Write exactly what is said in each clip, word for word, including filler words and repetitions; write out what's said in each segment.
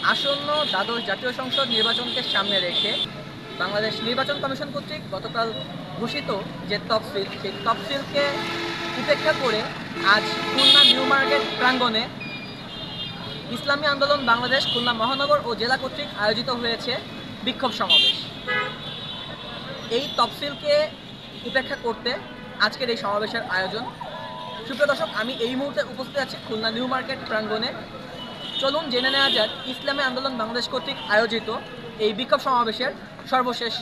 আসন্ন দ্বাদশ জাতীয় সংসদ নির্বাচনকে সামনে রেখে বাংলাদেশ নির্বাচন কমিশন কর্তৃক গতকাল ঘোষিত যে তফসিল, সেই তফসিলকে উপেক্ষা করে আজ খুলনা নিউ মার্কেট প্রাঙ্গণে ইসলামী আন্দোলন বাংলাদেশ খুলনা মহানগর ও জেলা কর্তৃক আয়োজিত হয়েছে বিক্ষোভ সমাবেশ। এই তফসিলকে উপেক্ষা করতে আজকের এই সমাবেশের আয়োজন। সুপ্রিয় দর্শক, আমি এই মুহূর্তে উপস্থিত আছি খুলনা নিউ মার্কেট প্রাঙ্গণে। চলুন জেনে নেওয়া যাক ইসলামী আন্দোলন বাংলাদেশ কর্তৃক আয়োজিত এই বিক্ষোভ সমাবেশের সর্বশেষ।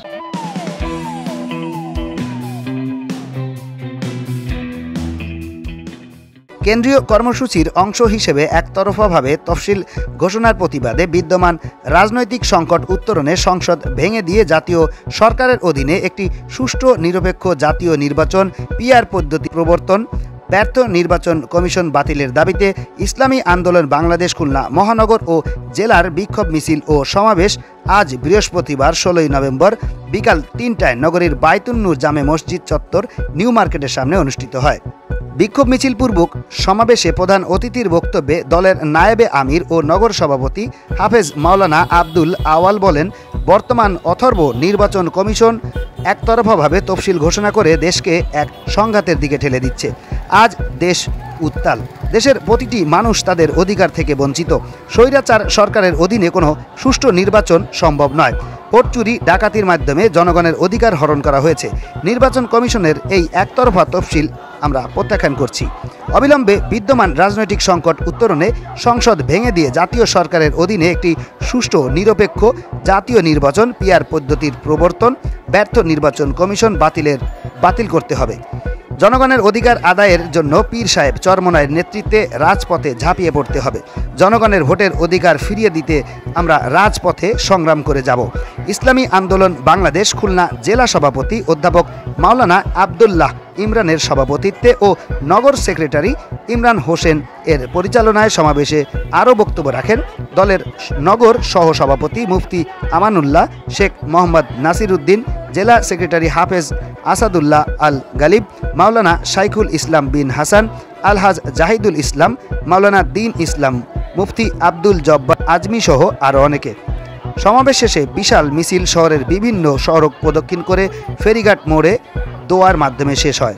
কেন্দ্রীয় কর্মসূচির অংশ হিসেবে একতরফাভাবে তফসিল ঘোষণার প্রতিবাদে বিদ্যমান রাজনৈতিক সংকট উত্তরণে সংসদ ভেঙে দিয়ে জাতীয় সরকারের অধীনে একটি সুষ্ঠু নিরপেক্ষ জাতীয় নির্বাচন পিআর পদ্ধতি প্রবর্তন, ব্যর্থ নির্বাচন কমিশন বাতিলের দাবিতে ইসলামী আন্দোলন বাংলাদেশ খুলনা মহানগর ও জেলার বিক্ষোভ মিছিল ও সমাবেশ আজ বৃহস্পতিবার ষোলোই নভেম্বর বিকাল তিনটায় নগরীর বায়তুন্নুর জামে মসজিদ চত্বর নিউ মার্কেটের সামনে অনুষ্ঠিত হয়। বিক্ষোভ মিছিল পূর্বক সমাবেশে প্রধান অতিথির বক্তব্যে দলের নায়েবে আমির ও নগর সভাপতি হাফেজ মাওলানা আব্দুল আওয়াল বলেন, বর্তমান অথর্ব নির্বাচন কমিশন একতরফাভাবে তফসিল ঘোষণা করে দেশকে এক সংঘাতের দিকে ঠেলে দিচ্ছে। আজ দেশ উত্তাল, দেশের প্রতিটি মানুষ তাদের অধিকার থেকে বঞ্চিত। স্বৈরাচার সরকারের অধীনে কোনো সুষ্ঠু নির্বাচন সম্ভব নয়। ভোট চুরি ডাকাতির মাধ্যমে জনগণের অধিকার হরণ করা হয়েছে। নির্বাচন কমিশনের এই একতরফা তফসিল আমরা প্রত্যাখ্যান করছি। অবিলম্বে বিদ্যমান রাজনৈতিক সংকট উত্তরণে সংসদ ভেঙে দিয়ে জাতীয় সরকারের অধীনে একটি সুষ্ঠু নিরপেক্ষ জাতীয় নির্বাচন পিআর পদ্ধতির প্রবর্তন, ব্যর্থ নির্বাচন কমিশন বাতিলের বাতিল করতে হবে। জনগণের অধিকার আদায়ের জন্য পীর সাহেব চরমনায়ের নেতৃত্বে রাজপথে ঝাঁপিয়ে পড়তে হবে। জনগণের ভোটের অধিকার ফিরিয়ে দিতে আমরা রাজপথে সংগ্রাম করে যাব। ইসলামী আন্দোলন বাংলাদেশ খুলনা জেলা সভাপতি অধ্যাপক মাওলানা আবদুল্লাহ ইমরানের সভাপতিত্বে ও নগর সেক্রেটারি ইমরান হোসেন এর পরিচালনায় সমাবেশে আরও বক্তব্য রাখেন দলের নগর সহ সভাপতি মুফতি আমানুল্লাহ শেখ মোহাম্মদ নাসির উদ্দিন, জেলা সেক্রেটারি হাফেজ আসাদুল্লাহ আল গালিব, মাওলানা শাইখুল ইসলাম বিন হাসান, আলহাজ জাহিদুল ইসলাম, মাওলানা দ্বীন ইসলাম, মুফতি আব্দুল জব্বার আজমি সহ আরও অনেকে। সমাবেশ শেষে বিশাল মিছিল শহরের বিভিন্ন সড়ক প্রদক্ষিণ করে ফেরিঘাট মোড়ে দোয়ার মাধ্যমে শেষ হয়।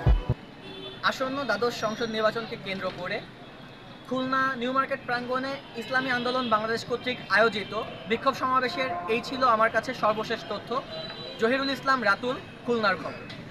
আসন্ন দ্বাদশ সংসদ নির্বাচনকে কেন্দ্র করে খুলনা নিউ মার্কেট প্রাঙ্গণে ইসলামী আন্দোলন বাংলাদেশ কর্তৃক আয়োজিত বিক্ষোভ সমাবেশের এই ছিল আমার কাছে সর্বশেষ তথ্য। জহিরুল ইসলাম রাতুল, খুলনার খবর।